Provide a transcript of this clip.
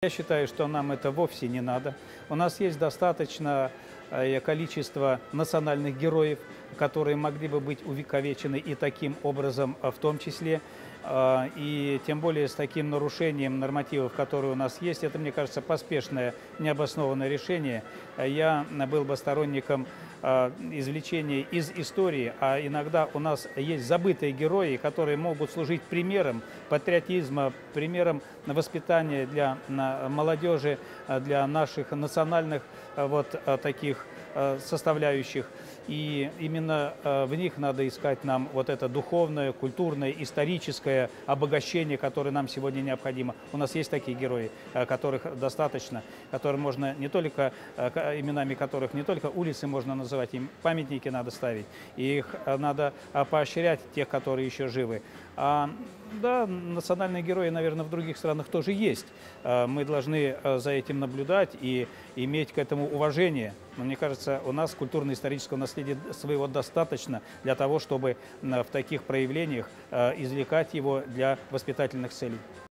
Я считаю, что нам это вовсе не надо. У нас есть достаточно количество национальных героев, которые могли бы быть увековечены и таким образом в том числе. И тем более с таким нарушением нормативов, которые у нас есть, это, мне кажется, поспешное, необоснованное решение. Я был бы сторонником извлечения из истории, а иногда у нас есть забытые герои, которые могут служить примером патриотизма, примером воспитания для молодежи, для наших национальных таких составляющих. И именно в них надо искать нам вот это духовное, культурное, историческое обогащение, которое нам сегодня необходимо. У нас есть такие герои, которых достаточно, которым можно не только, именами которых не только улицы можно называть, им памятники надо ставить, и их надо поощрять, тех, которые еще живы. Да, национальные герои, наверное, в других странах тоже есть. Мы должны за этим наблюдать и иметь к этому уважение. Но мне кажется, у нас культурно-исторического наследия своего достаточно для того, чтобы в таких проявлениях извлекать его для воспитательных целей.